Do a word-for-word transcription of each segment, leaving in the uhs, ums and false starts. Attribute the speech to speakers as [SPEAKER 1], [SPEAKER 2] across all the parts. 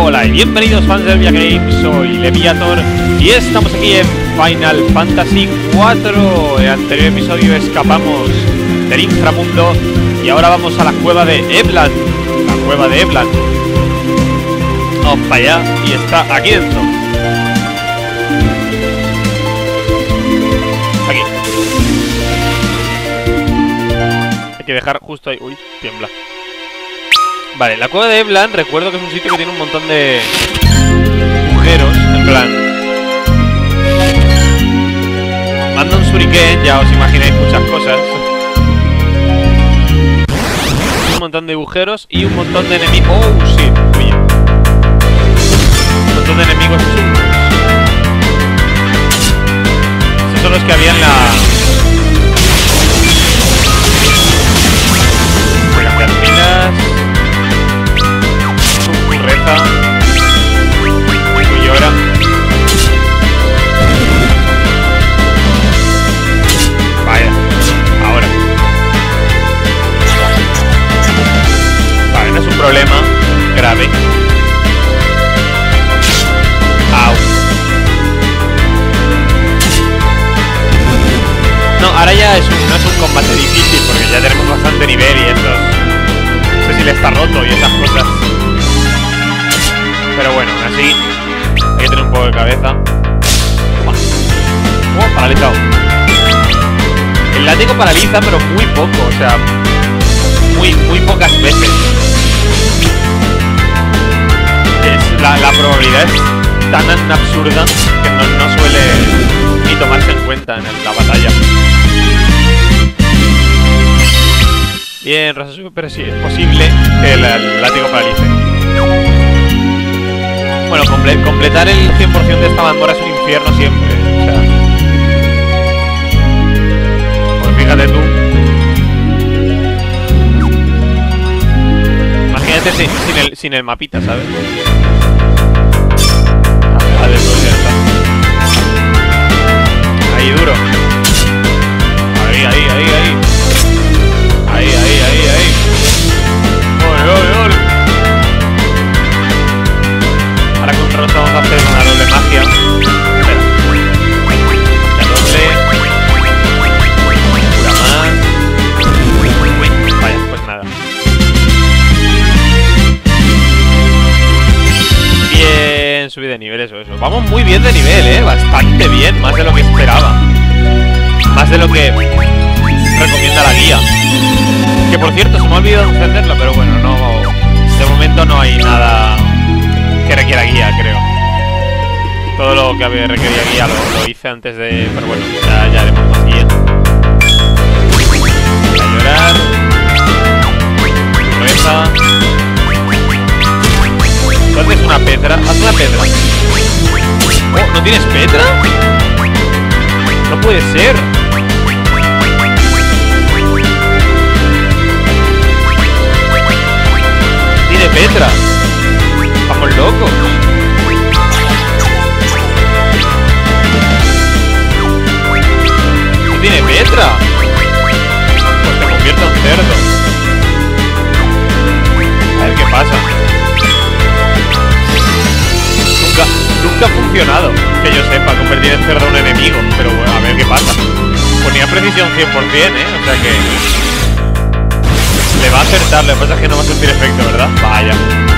[SPEAKER 1] Hola y bienvenidos fans del Via Games, soy Leviator y estamos aquí en Final Fantasy cuatro. En el anterior episodio escapamos del inframundo y ahora vamos a la cueva de Eblan. La cueva de Eblan. Vamos para allá y está aquí dentro. Aquí. Hay que dejar justo ahí. Uy, tiembla. Vale, la cueva de Eblan, recuerdo que es un sitio que tiene un montón de agujeros, en plan. Manda un shuriken, ya os imagináis muchas cosas. Un montón de agujeros y un montón de enemigos. Oh, sí, oye. Un montón de enemigos chungos. Esos son los que había en la... Voy a cambiar pilas. Reza y llora. Vaya, ahora. Vale, no es un problema grave. Au. No, ahora ya es un, no es un combate difícil porque ya tenemos bastante nivel y eso. No sé si le está roto y esas cosas. Pero bueno, aún así hay que tener un poco de cabeza. Oh, paralizado. El látigo paraliza, pero muy poco, o sea, muy, muy pocas veces. Es, la, la probabilidad es tan absurda que no, no suele ni tomarse en cuenta en el, la batalla. Bien, Rosa, pero sí, es posible que el, el látigo paralice. Bueno, comple completar el cien por cien de esta mazmorra es un infierno siempre, o sea... Pues fíjate tú. Imagínate sin, sin, el, sin el mapita, ¿sabes? A ver, pues ya está. Ahí, duro. Ahí, ahí, ahí, ahí. Ahí, ahí, ahí, ahí. ¡Ole, ole, ole! Ahora con Rosa vamos a hacer una doble magia. Espera. La doble. Cura más. Uy, vaya, pues nada. Bien, subí de nivel, eso, eso. Vamos muy bien de nivel, eh. Bastante bien, más de lo que esperaba. Más de lo que recomienda la guía. Que por cierto, se me ha olvidado encenderla, pero bueno, no. De momento no hay nada que requiera guía, creo. Todo lo que había requería guía lo, lo hice antes de... Pero bueno, ya, ya haremos más guía. A llorar. Reza. ¿Tú haces una Petra? Haz una Petra. Oh, ¿no tienes Petra? No puede ser. Tiene Petra. Estamos locos. ¿No tiene Petra? Pues te convierto en cerdo. A ver qué pasa. Nunca, nunca ha funcionado, que yo sepa, convertir en cerdo a un enemigo. Pero bueno, a ver qué pasa. Ponía precisión cien por cien, eh. O sea que... le va a acertar, lo que pasa es que no va a sentir efecto, ¿verdad? Vaya.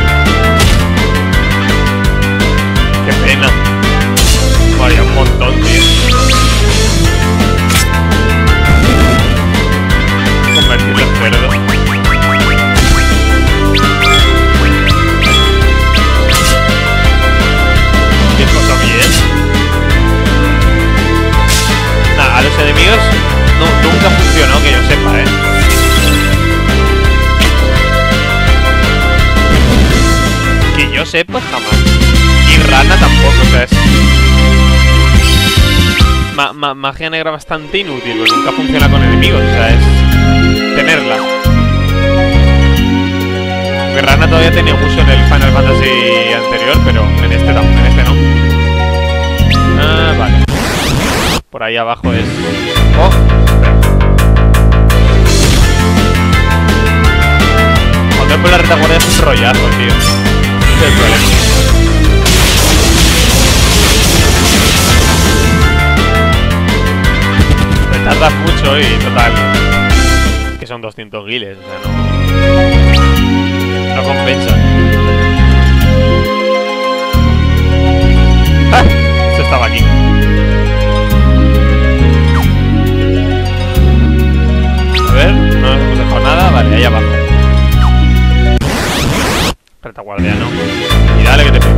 [SPEAKER 1] Qué pena. Vaya, un montón, tío. Convertirlo en cerdo. Qué cosa bien. Nah, a los enemigos no, nunca funcionó, que yo sepa, eh. Que yo sepa, jamás. Y rana tampoco, o sea, es... Ma ma magia negra bastante inútil, porque nunca funciona con enemigos, o sea, es... tenerla. Porque rana todavía tenía uso en el Final Fantasy anterior, pero en este, en este no. Ah, vale. Por ahí abajo es... Oh, espera. Cuando es por la retaguardia es un rollazo, tío. Ese es el problema. Te tardas mucho y total. Que son doscientos giles, o sea, no. No compensa. ¡Ah! Esto estaba aquí. A ver, no nos hemos dejado nada. Vale, ahí abajo. Retaguardia, ¿no? Y dale que te pego.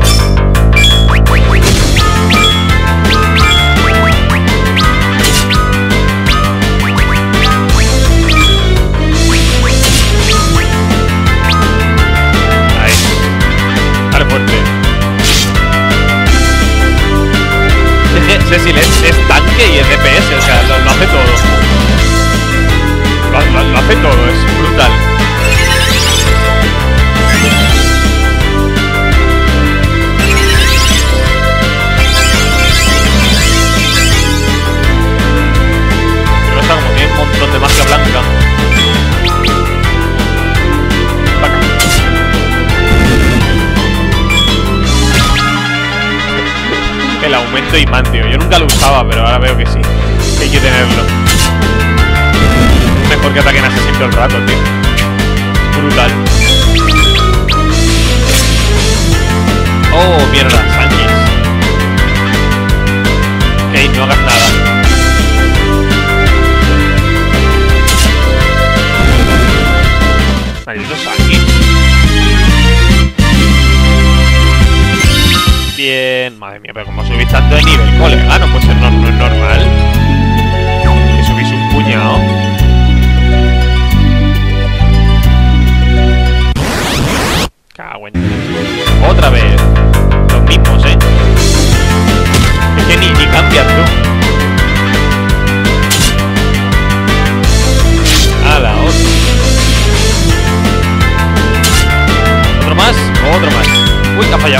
[SPEAKER 1] Ahí. Dale fuerte. Cecil es, es tanque y es D P S, o sea, lo, lo hace todo. Lo, lo, lo hace todo, es brutal. Pero está como tiene un montón de magia blanca. Vaca. El aumento imán, tío. Yo nunca lo usaba, pero ahora veo que sí. Que hay que tenerlo. Es mejor que ataquen así todo el rato, tío. Brutal. Oh, mierda, Sánchez. Ok, no hagas nada. Maldito Sánchez. Bien. Madre mía, pero como subís tanto de nivel, colega, no puede ser, no, no es normal. Que subís un puñado. Cago en... Otra vez. Los mismos, ¿eh? Es que ni, ni cambias tú. Ala, otro. Otro más, otro más. Uy, ha fallado.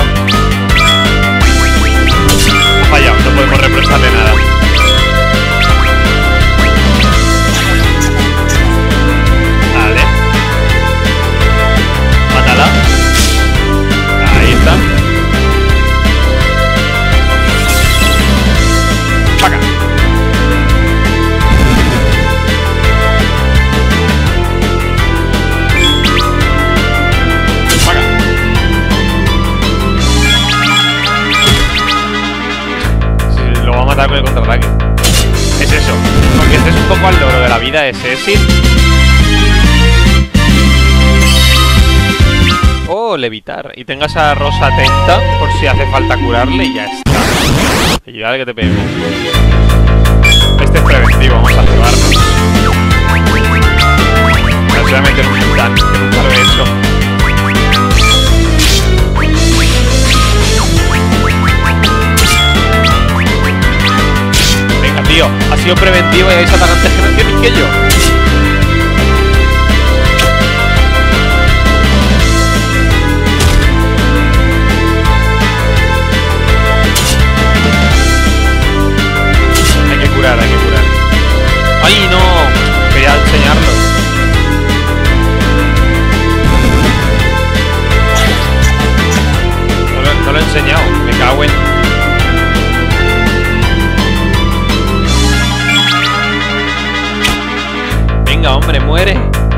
[SPEAKER 1] Ha fallado, no podemos represarle nada. Vale. Mátala. Ahí está. Paca. Paca. Sí, lo va a matar con el contraataque. Es eso. Porque este es un poco al logro de la vida de Cecil. O levitar. Y tengas a Rosa atenta por si hace falta curarle y ya está. Y dale que te pego. Este es preventivo, vamos a cebarnos. Me voy a meter un titán, que nunca lo he hecho. Venga, tío. Ha sido preventivo y habéis atacado antes que, que yo. Hay que curar. ¡Ay, no! Quería enseñarlo. No lo, no lo he enseñado. Me cago en... Venga, hombre, muere.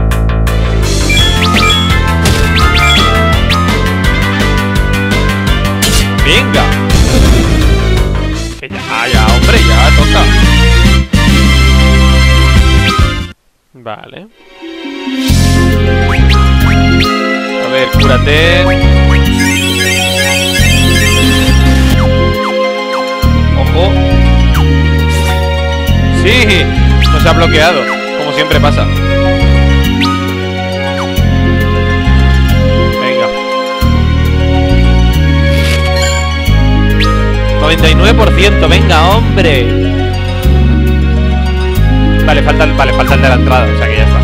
[SPEAKER 1] Venga. Que ya, ah, ya, hombre, ya toca. Vale. A ver, cúrate. Ojo. Sí, no se ha bloqueado, como siempre pasa. Venga. noventa y nueve por ciento, venga, hombre. Vale, falta el, vale, falta el de la entrada, o sea que ya está.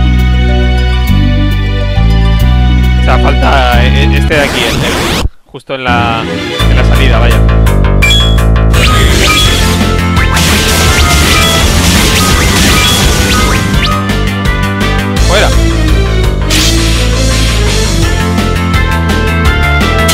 [SPEAKER 1] O sea, falta este de aquí, el, el, justo en la, en la salida, vaya. Fuera.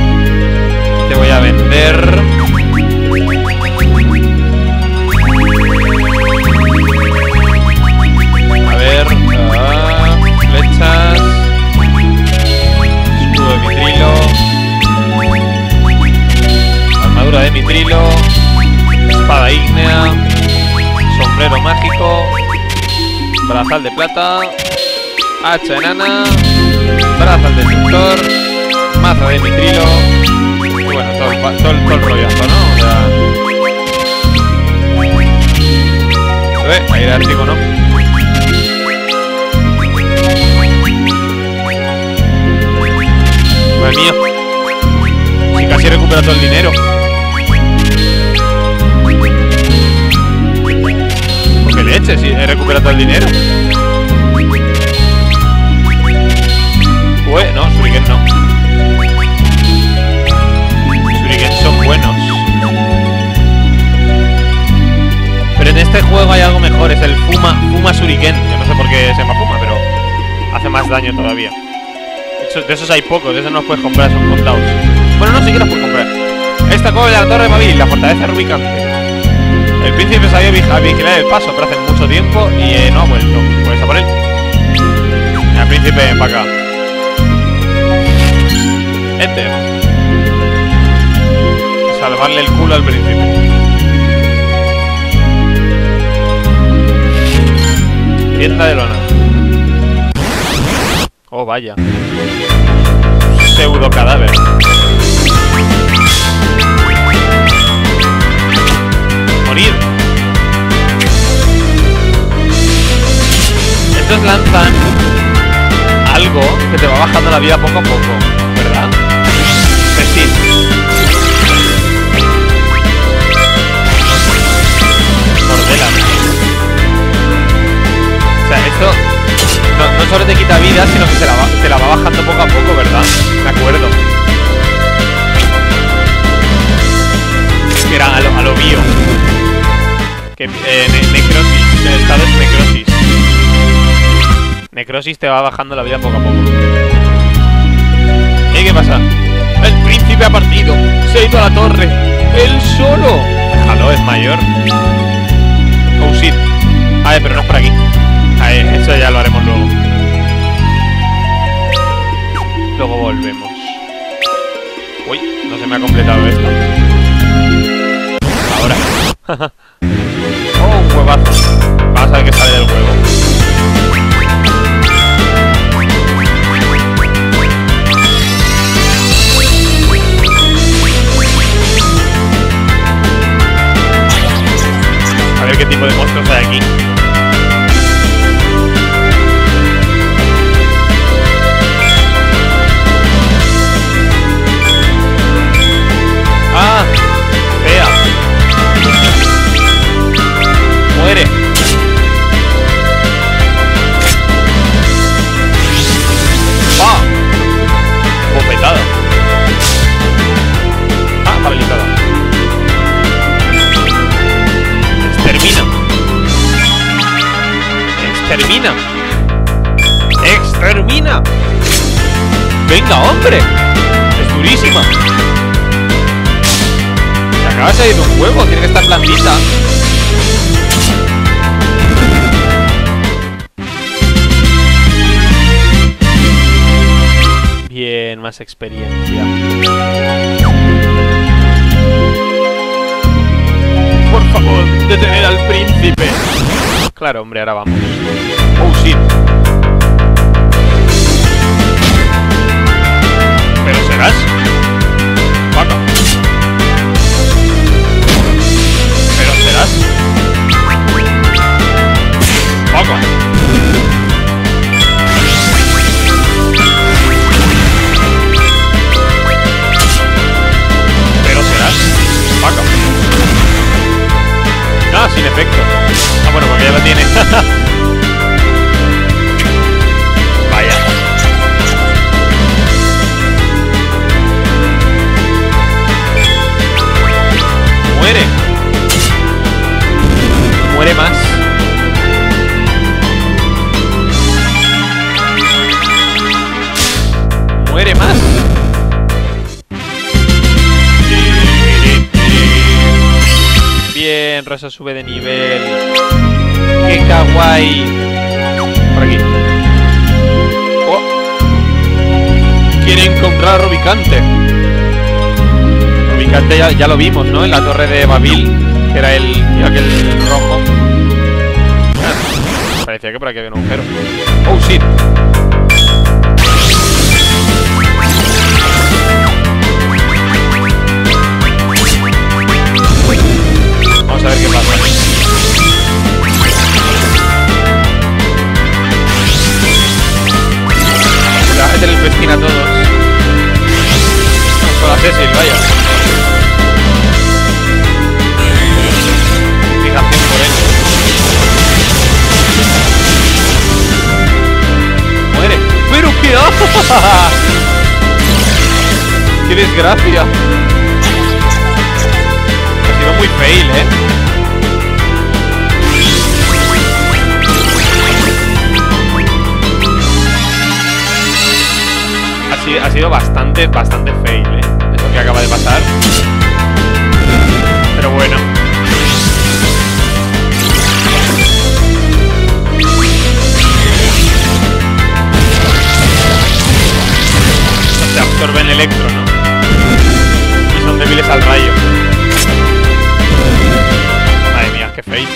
[SPEAKER 1] mágico. Brazal de plata. Hacha enana. Brazal de sector. Maza de mitrilo. Y bueno, todo el, todo el, todo el rollazo, ¿no? O sea... Eh, aire ártico, ¿no? Madre mía. Si casi recupera todo el dinero. ¿Por qué leche? Si he recuperado todo el dinero. Ué, no, Shuriken no. Shuriken son buenos. Pero en este juego hay algo mejor, es el Fuma, Fuma Shuriken. Yo no sé por qué se llama Fuma, pero hace más daño todavía. De esos hay pocos, de esos no los puedes comprar, son contados. Bueno, no, sí que los puedes comprar. Esta cosa de la Torre de Babil, la fortaleza rubicante. El príncipe sabía a vigilar el paso, pero hace mucho tiempo y eh, no ha vuelto. Pues a por él. El príncipe, para acá. Enter. Salvarle el culo al príncipe. Tienda de lona. Oh, vaya. Pseudo cadáver. Morir. Estos lanzan algo que te va bajando la vida poco a poco, ¿verdad? Vestir. Cordela. O sea, esto no, no solo te quita vida, sino que te la, va, te la va bajando poco a poco, ¿verdad? Me acuerdo. Que era a lo, a lo bio. Que, eh, ne necrosis. El estado es necrosis. Necrosis te va bajando la vida poco a poco. ¿Y qué pasa? El príncipe ha partido. Se ha ido a la torre. ¡Él solo! Déjalo, es mayor. Oh, shit. A ver, pero no es por aquí. A ver, eso ya lo haremos luego. Luego volvemos. Uy, no se me ha completado esto. Ahora. Oh, un huevazo. Vamos a ver qué sale del huevo. A ver qué tipo de monstruos hay aquí. Ah, fea. Muere. ¡Ah! Bofetada. Ah, paralizada. Extermina. Extermina. Extermina. Venga, hombre. Es durísima. Se acaba de salir un huevo. Tiene que estar blandita. Bien, más experiencia. Por favor, detener al príncipe. Claro, hombre, ahora vamos. Oh, shit. ¿Pero serás? Vaca. ¿Pero serás? Vaca. Vaca. Ah, sin efecto. Ah, bueno, porque ya lo tiene. Vaya. Muere. Muere más. Muere más. Bien, Rosa sube de nivel. ¡Qué kawaii! Por aquí. Oh. Quiere encontrar a Rubicante. Rubicante ya, ya lo vimos, ¿no? En la torre de Babil, que era el, aquel rojo. parecía que por aquí había un agujero. Oh, shit. Vamos a ver qué pasa. Se va a meter el festín a todos. Con la Cecil, vaya. Fijación por él. Muere. ¿Pero qué hace? ¡Qué desgracia! Ha sido muy fail, ¿eh? Ha sido, ha sido bastante, bastante fail, ¿eh? Eso que acaba de pasar. Pero bueno. Se absorben electro, ¿no? Y son débiles al rayo. Madre mía, qué fail.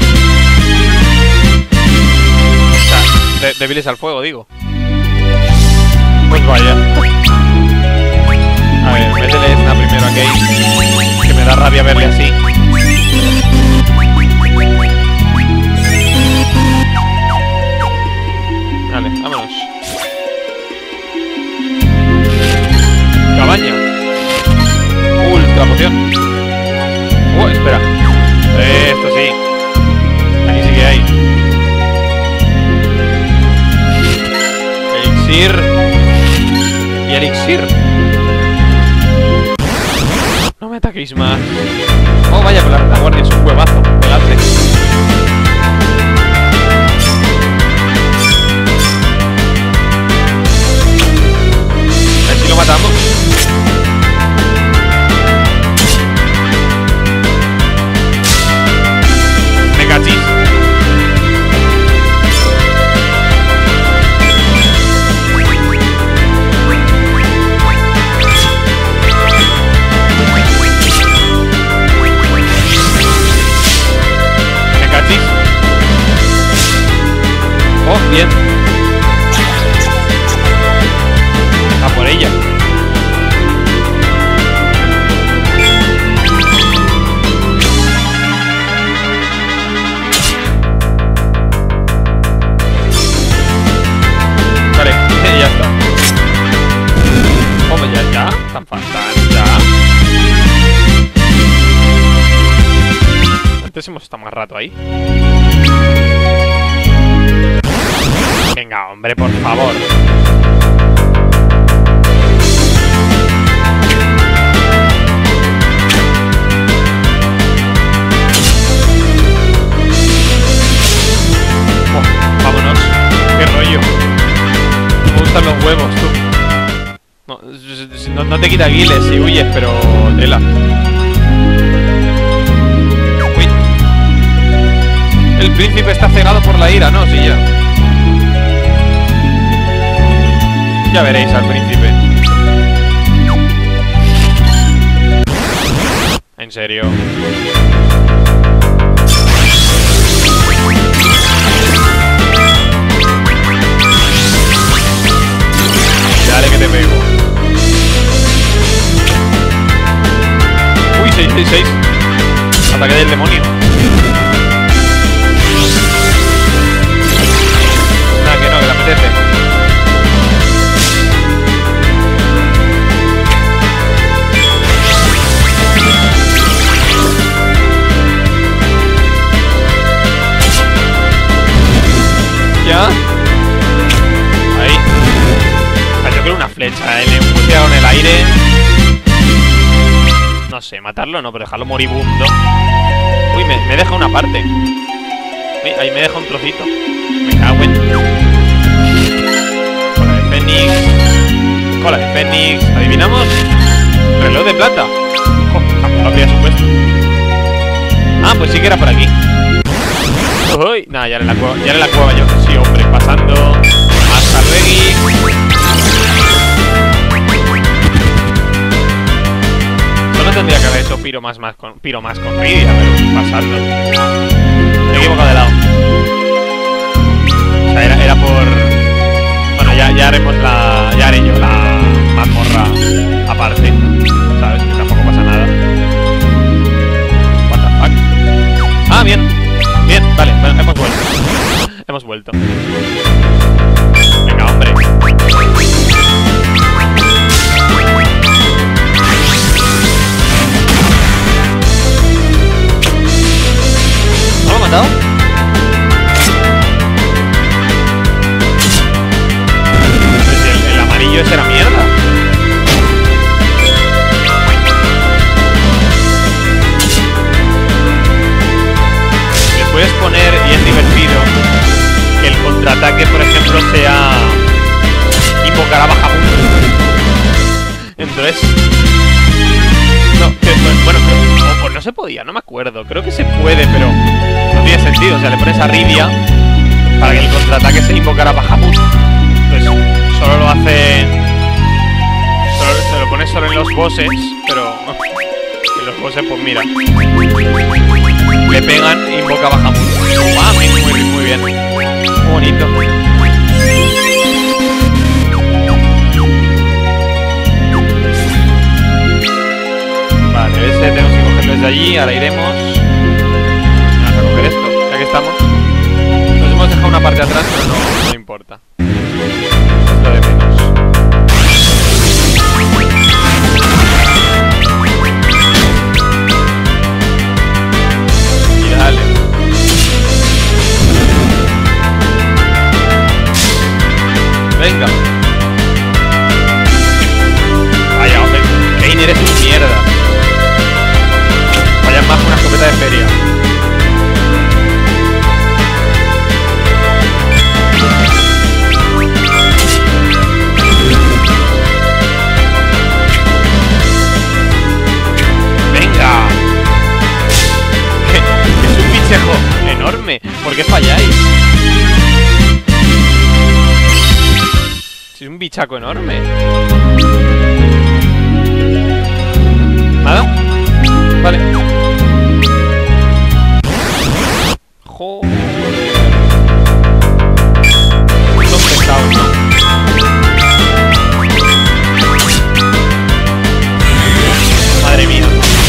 [SPEAKER 1] O sea, de débiles al fuego, digo. Pues vaya. A ver, métele esta primero a Kate, que me da rabia verle así. Vale, vámonos. Cabaña. Ultra poción. Oh, espera. Eh, esto sí. Aquí sí que hay. Elixir. Y elixir. No me ataquéis más. Oh, vaya, con la retaguardia es un huevazo. Pegadle. A ver si lo matamos. Me cachis. Oh, bien. A por ella. Vale, ya está. Hombre, ya, ya. Tan fácil, ya. Antes hemos estado más rato ahí. Venga, hombre, por favor. Oh, vámonos. Qué rollo. Me gustan los huevos, tú. No, no, no te quita guiles si huyes, pero tela. Uy. El príncipe está cegado por la ira, ¿no? Sí, ya. Ya veréis al príncipe. En serio. Dale que te pego. Uy, seis seis seis. Ataque del demonio. Nada, que no, que le apetece. Ya. Ahí. Ah, yo creo una flecha, ¿eh? Le he puteado en el aire. No sé, matarlo no, pero dejarlo moribundo. Uy, me, me deja una parte. Uy, ahí me deja un trocito. Me cago en... Cola de Fénix. Cola de Fénix. ¿Adivinamos? Reloj de plata. Oh, jamás lo habría supuesto. Ah, pues sí que era por aquí. Uy, nada, ya en la cueva, ya en la cueva yo. Sí, hombre, pasando. Hasta Reggie. Solo tendría que haber hecho piro más, más con piro más con Ridia, pero pasando. Me he equivocado de lado. ya por... Bueno, ya, ya haremos la... Ya haré yo la mazmorra aparte, ¿sabes? Que tampoco pasa nada. What the fuck. Ah, bien. Bien, vale, bueno, hemos vuelto. Hemos vuelto. Venga, hombre. ¿No lo he matado? Pues el, el amarillo ese era mierda. Le puedes poner, y es divertido, que el contraataque, por ejemplo, sea invocar a Bahamut. Entonces... No, que, bueno, creo, o, o no se podía, no me acuerdo. Creo que se puede, pero no tiene sentido. O sea, le pones a Rydia para que el contraataque se invocara a Bahamut. Entonces, solo lo hace... Solo, se lo pones solo en los bosses, pero... En los bosses, pues mira. Le pegan e invoca a Bahamut. Ah, muy, muy, muy bien. Muy bonito. Vale, ese tenemos que cogerlo desde allí. Ahora iremos. Vamos a coger esto, ya que estamos. Nos hemos dejado una parte atrás, pero no, no importa. Es lo de menos. Y dale. Venga. Vaya, hombre. Kane, eres un mierda. Vaya más que una escopeta de feria. ¡Venga! Es un bichejo enorme. ¿Por qué falláis? Es un bichaco enorme. ¿Nada? Vale. Joder. Son pesados, ¿no? Madre mía.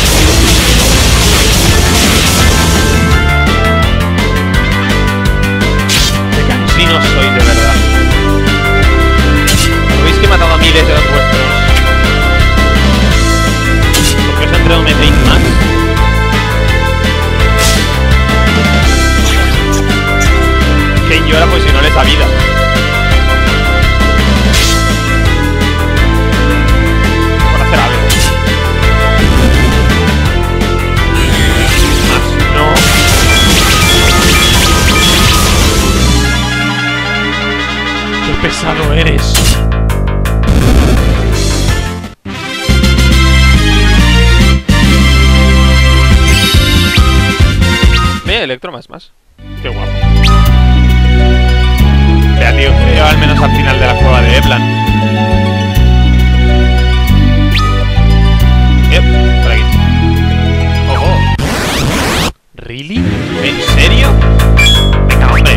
[SPEAKER 1] Qué cansinos sois, de verdad. ¿Veis que he matado a miles de los vuestros? ¿Por qué os ha entrado un Methane Max? Kane llora pues si no les da vida. Por hacer algo. Más, no. Qué pesado eres. Mira, Electro más más. Qué guapo. Vea, tío, creo al menos al final de la cueva de Eblan. Yep, por aquí. Ojo. ¿Really? ¿En serio? Venga, hombre.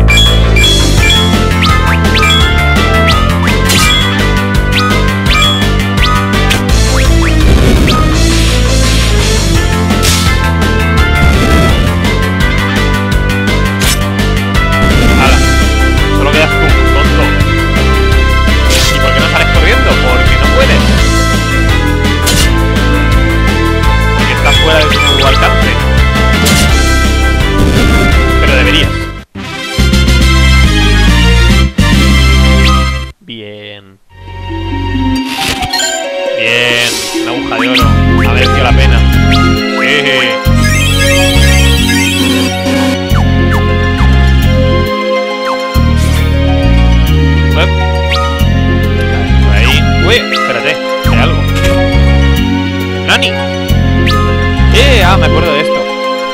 [SPEAKER 1] Solo quedas tú, tonto. ¿Y por qué no sales corriendo? Porque no puedes. Porque estás fuera de tu alcance. Pero deberías. Bien. Bien. Una aguja de oro. Ha merecido la pena. Sí. Uy, espérate, hay algo. ¡Nani! ¡Eh! Ah, me acuerdo de esto.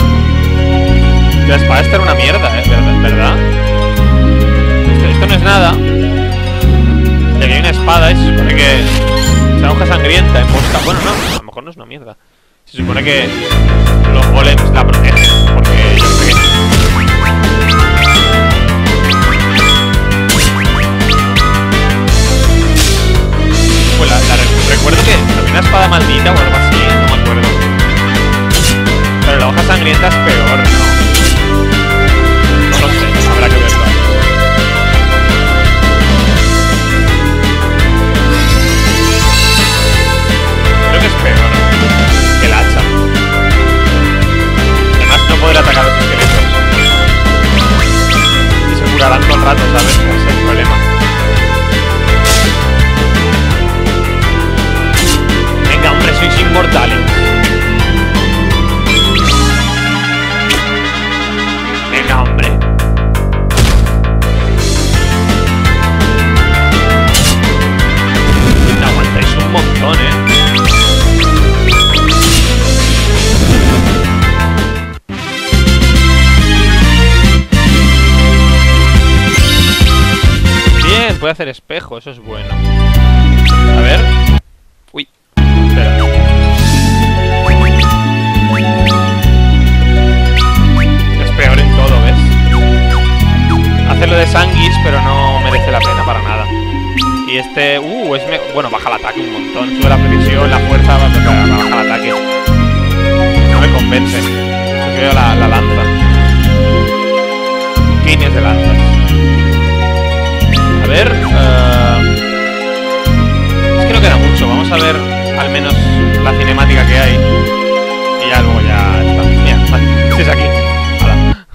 [SPEAKER 1] La espada esta era una mierda, ¿eh? ¿Verdad? ¿Verdad? Esto, esto no es nada. Y aquí hay una espada y se supone que... Es una hoja sangrienta en mosca. Bueno, no, a lo mejor no es una mierda. Se supone que los golems la protegen. Porque yo creo que... una espada maldita o algo así, no me acuerdo. Pero la hoja sangrienta es peor, ¿no? No lo sé, habrá que verlo. Creo que es peor que el hacha. Además no podrá atacar a los esqueletos. Y se curarán todo el rato, ¿sabes? Ese es el problema. Venga, hombre, sois inmortales. Venga, hombre. Me aguantáis un montón, ¿eh? Bien, puede hacer espejo, eso es bueno. A ver. Uy, espera. Es peor en todo, ¿ves? Hace lo de Sanguis, pero no merece la pena para nada. Y este... Uh, es me... bueno, baja el ataque un montón. Sube la precisión, la fuerza, baja el ataque. No me convence. Prefiero la, la lanza. Líneas de lanzas. A ver... Uh... Es que no queda mucho. Vamos a ver al menos la cinemática que hay. Y ya luego ya está. Mira, vale. Si es aquí. Hola.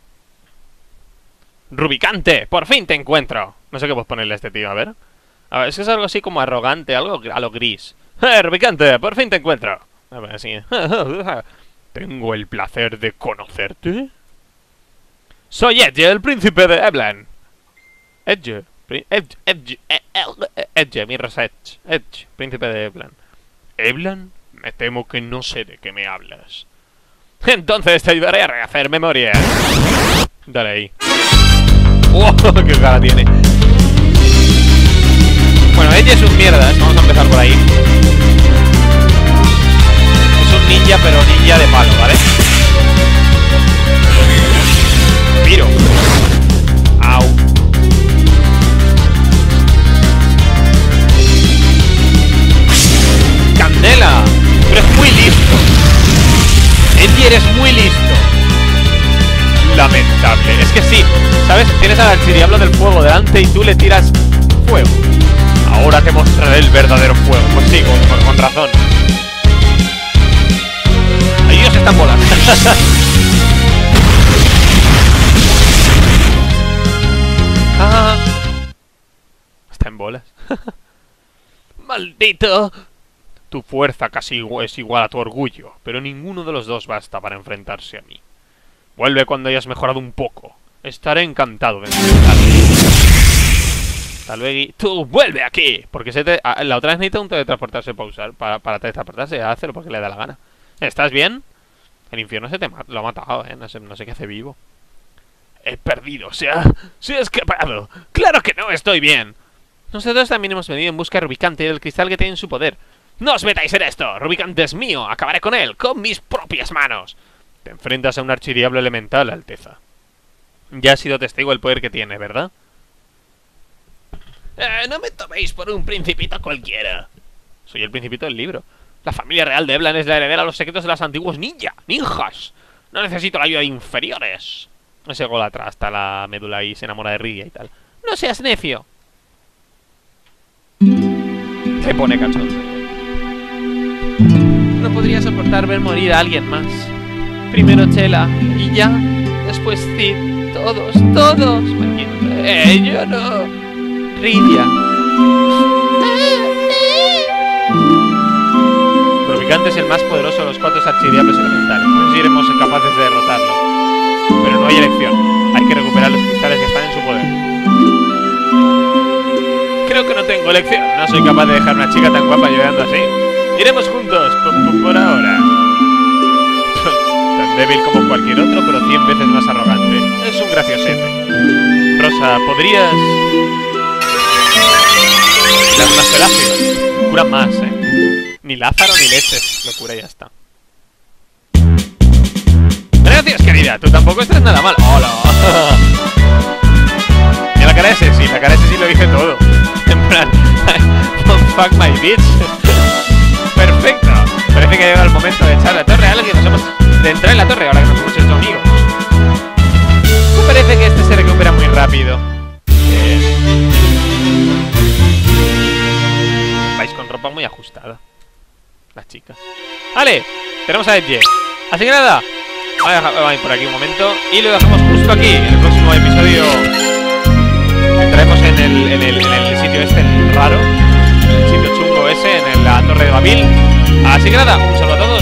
[SPEAKER 1] Rubicante, por fin te encuentro. No sé qué puedes ponerle a este tío, a ver. A ver, es que es algo así como arrogante, algo a lo gris. ¡Eh, Rubicante, por fin te encuentro! A ver, así. Tengo el placer de conocerte. Soy Edge, el príncipe de Eblan. Edge. Edge, Edge, Edge, Edge, mi Rosa Edge, Edge, príncipe de Eblan. ¿Eblan? Me temo que no sé de qué me hablas. Entonces te ayudaré a rehacer memoria. Dale ahí. ¡Wow! ¡Qué cara tiene! Bueno, Edge es un mierda, ¿eh? Vamos a empezar por ahí. Es un ninja, pero ninja de palo, ¿vale? Piro. Au. ¡Candela! Pero es muy listo. Edge, eres muy listo. Lamentable. Es que sí, ¿sabes? Tienes al archidiablo del fuego delante y tú le tiras fuego. Ahora te mostraré el verdadero fuego. Pues sí, con, con razón. Ahí Dios está en bolas. ah, está en bolas. Maldito. Tu fuerza casi es igual a tu orgullo, pero ninguno de los dos basta para enfrentarse a mí. Vuelve cuando hayas mejorado un poco. Estaré encantado de enfrentarte. Tal vez... ¡Tú vuelve aquí! Porque se te... la otra vez necesita un teletransportarse para usar. Para, para teletransportarse, hazlo porque le da la gana. ¿Estás bien? El infierno se te ma lo ha matado, ¿eh? No sé, no sé qué hace vivo. He perdido, se ha... se ha escapado. ¡Claro que no estoy bien! Nosotros también hemos venido en busca de Rubicante y del cristal que tiene en su poder. ¡No os metáis en esto! Rubicante es mío. Acabaré con él, con mis propias manos. Te enfrentas a un archidiablo elemental, Alteza. Ya has sido testigo del poder que tiene, ¿verdad? Eh, no me toméis por un principito cualquiera. Soy el principito del libro. La familia real de Eblan es la heredera a los secretos de las antiguos ninja, ninjas. No necesito la ayuda de inferiores. Ese golatra hasta la médula y se enamora de Rydia y tal. No seas necio. Se pone cachondo. No podría soportar ver morir a alguien más. Primero Chela y ya, después Cid. Todos, todos. Eh, yo no. Rydia. Rubicante es el más poderoso de los cuatro archidiablos elementales. No sé si seremos capaces de derrotarlo. Pero no hay elección. Hay que recuperar los cristales que están en su poder. Creo que no tengo elección. No soy capaz de dejar a una chica tan guapa llorando así. Iremos juntos, por, por ahora. Tan débil como cualquier otro, pero cien veces más arrogante. Es un graciosete. Rosa, ¿podrías...? Las más Serafio. Cura más, eh. Ni Lázaro ni leches. Lo cura y ya está. Gracias, querida. Tú tampoco estás nada mal. ¡Hola! Mira la cara ese, sí. La cara ese sí lo dice todo. En plan... Fuck my bitch. Perfecto. Parece que ha llegado el momento de echar la torre a alguien. Nos hemos de entrar en la torre ahora que nos hemos hecho amigos. Me parece que este se recupera muy rápido. Bien. Vais con ropa muy ajustada. La chica. Vale, tenemos a Edge. Así que nada, voy a dejar por aquí un momento y lo dejamos justo aquí. En el próximo episodio entraremos en el, en el, en el sitio este raro, el sitio chungo ese, en la Torre de Babil. Así que nada, un saludo a todos.